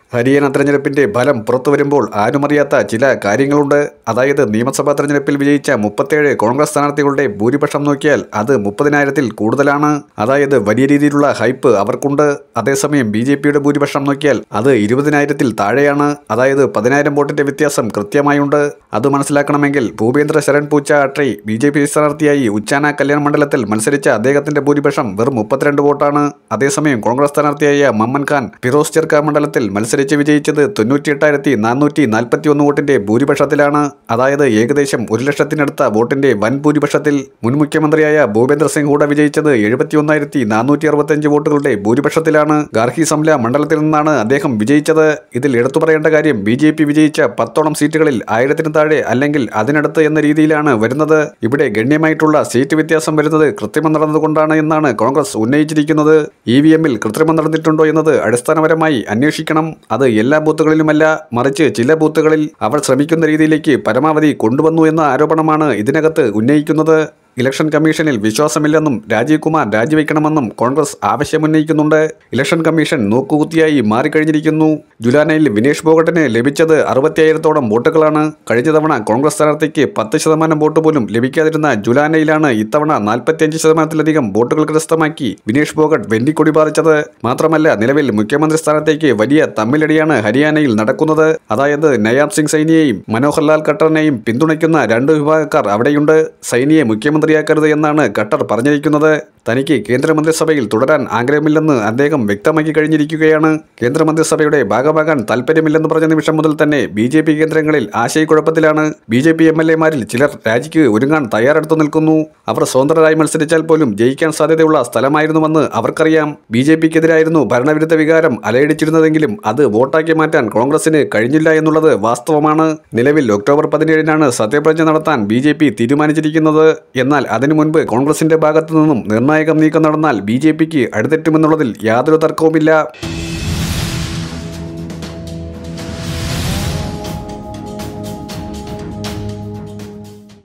ഹരിയാന തെരഞ്ഞെടുപ്പിന്റെ ഫലം പുറത്തുവരുമ്പോൾ ആരുമറിയാത്ത ചില കാര്യങ്ങളുണ്ട്. അതായത് നിയമസഭാ തെരഞ്ഞെടുപ്പിൽ വിജയിച്ച 37 കോൺഗ്രസ് സ്ഥാനാർത്ഥികളുടെ ഭൂരിപക്ഷം നോക്കിയാൽ അത് 30,000-ൽ കൂടുതലാണ്. അതായത് വലിയ രീതിയിലുള്ള ഹൈപ്പ് അവർക്കുണ്ട്. അതേസമയം BJPയുടെ ഭൂരിപക്ഷം നോക്കിയാൽ അത് 20,000-ൽ താഴെയാണ്. അതായത് 10,000 വോട്ടിന്റെ വ്യത്യാസം കൃത്യമായുണ്ട്. അത് മനസ്സിലാക്കണമെങ്കിൽ ഭൂപേന്ദ്ര ശരൺ പൂച്ച അട്രി BJP സ്ഥാനാർത്ഥിയായി ഉച്ചാന കല്യാൺ മണ്ഡലത്തിൽ മത്സരിച്ച അദ്ദേഹത്തിന്റെ ഭൂരിപക്ഷം വെറും 32 വോട്ടാണ്. അതേസമയം കോൺഗ്രസ് സ്ഥാനാർത്ഥിയായ മമ്മൻ ഖാൻ ഫിറോസ് ചെർക്ക മണ്ഡലത്തിൽ മത്സരിച്ച് വിജയിച്ചത് 98,441 വോട്ടിന്റെ ഭൂരിപക്ഷത്തിലാണ്. അതായത് ഏകദേശം 1,00,000-നടുത്ത വോട്ടിന്റെ വൻ ഭൂരിപക്ഷത്തിൽ. മുൻ മുഖ്യമന്ത്രിയായ ഭൂപേന്ദ്ര സിംഗ് ഹൂഡ വിജയിച്ചത് 71,465 വോട്ടുകളുടെ ഭൂരിപക്ഷത്തിലാണ്. ഗാർഹി സംല മണ്ഡലത്തിൽ നിന്നാണ് അദ്ദേഹം വിജയിച്ചത്. ഇതിൽ എടുത്തു പറയേണ്ട കാര്യം BJP വിജയിച്ച 10ഓളം സീറ്റുകളിൽ 1000-ന് താഴെ അല്ലെങ്കിൽ അതിനടുത്ത് എന്ന രീതിയിലാണ് വരുന്നത്. ഇവിടെ ഗണ്യമായിട്ടുള്ള സീറ്റ് വ്യത്യാസം വരുന്നത് കൃത്രിമം നടന്നതുകൊണ്ടാണ് എന്നാണ് കോൺഗ്രസ് ഉന്നയിച്ചിരിക്കുന്നത്. EVM-ൽ കൃത്രിമം നടന്നിട്ടുണ്ടോ എന്നത് അടിസ്ഥാനപരമായി അന്വേഷിക്കണം. അത് എല്ലാ ബൂത്തുകളിലുമല്ല, മറിച്ച് ചില ബൂത്തുകളിൽ അവർ ശ്രമിക്കുന്ന രീതിയിലേക്ക് പരമാവധി കൊണ്ടുവന്നു എന്ന ആരോപണമാണ് ഇതിനകത്ത് ഉന്നയിക്കുന്നത്. ഇലക്ഷൻ കമ്മീഷനിൽ വിശ്വാസമില്ലെന്നും രാജീവ് കുമാർ രാജിവെക്കണമെന്നും കോൺഗ്രസ് ആവശ്യമുന്നയിക്കുന്നുണ്ട്. ഇലക്ഷൻ കമ്മീഷൻ നോക്കുകുത്തിയായി മാറിക്കഴിഞ്ഞിരിക്കുന്നു. ജുലാനയിൽ വിനേഷ് ഫോഗട്ടിന് ലഭിച്ചത് 65,000-ഓളം വോട്ടുകളാണ്. കഴിഞ്ഞ തവണ കോൺഗ്രസ് സ്ഥാനാർത്ഥിക്ക് 10% വോട്ട് പോലും ലഭിക്കാതിരുന്ന ജുലാനയിലാണ് ഇത്തവണ 45%-ലധികം വോട്ടുകൾ കരസ്ഥമാക്കി വിനേഷ് ഫോഗട്ട് വെന്നിക്കൊടി പാറിച്ചത്. മാത്രമല്ല, നിലവിൽ മുഖ്യമന്ത്രി സ്ഥാനത്തേക്ക് വലിയ തമ്മിലടിയാണ് ഹരിയാനയിൽ നടക്കുന്നത്. അതായത് നയാബ് സിംഗ് സൈനിയെയും മനോഹർ ലാൽ ഖട്ടറിനെയും പിന്തുണയ്ക്കുന്ന 2 വിഭാഗക്കാർ അവിടെയുണ്ട്. സൈനിയെ മുഖ്യമന്ത്രിയാക്കരുത് എന്നാണ് ഖട്ടർ പറഞ്ഞിരിക്കുന്നത്. തനിക്ക് കേന്ദ്രമന്ത്രിസഭയിൽ തുടരാൻ ആഗ്രഹമില്ലെന്ന് അദ്ദേഹം വ്യക്തമാക്കി കഴിഞ്ഞിരിക്കുകയാണ്. കേന്ദ്രമന്ത്രിസഭയുടെ ഭാഗമാകാൻ താൽപ്പര്യമില്ലെന്ന് പറഞ്ഞ നിമിഷം മുതൽ തന്നെ BJP കേന്ദ്രങ്ങളിൽ ആശയക്കുഴപ്പത്തിലാണ്. BJP MLA-മാരിൽ ചിലർ രാജിക്ക് ഒരുങ്ങാൻ തയ്യാറെടുത്തു നിൽക്കുന്നു. അവർ സ്വതന്ത്രരായി മത്സരിച്ചാൽ പോലും ജയിക്കാൻ സാധ്യതയുള്ള സ്ഥലമായിരുന്നുവെന്ന് അവർക്കറിയാം. BJPക്കെതിരായിരുന്നു ഭരണവിരുദ്ധ വികാരം അലയടിച്ചിരുന്നതെങ്കിലും അത് വോട്ടാക്കി മാറ്റാൻ കോൺഗ്രസിന് കഴിഞ്ഞില്ല എന്നുള്ളത് വാസ്തവമാണ്. നിലവിൽ ഒക്ടോബർ 17-നാണ് സത്യപ്രതിജ്ഞ നടത്താൻ BJP തീരുമാനിച്ചിരിക്കുന്നത്. എന്നാൽ അതിനു മുൻപ് കോൺഗ്രസിന്റെ ഭാഗത്തു നിന്നും നിർണായക നീക്കം നടന്നാൽ BJPക്ക് അടിതെറ്റുമെന്നുള്ളതിൽ യാതൊരു തർക്കവുമില്ല.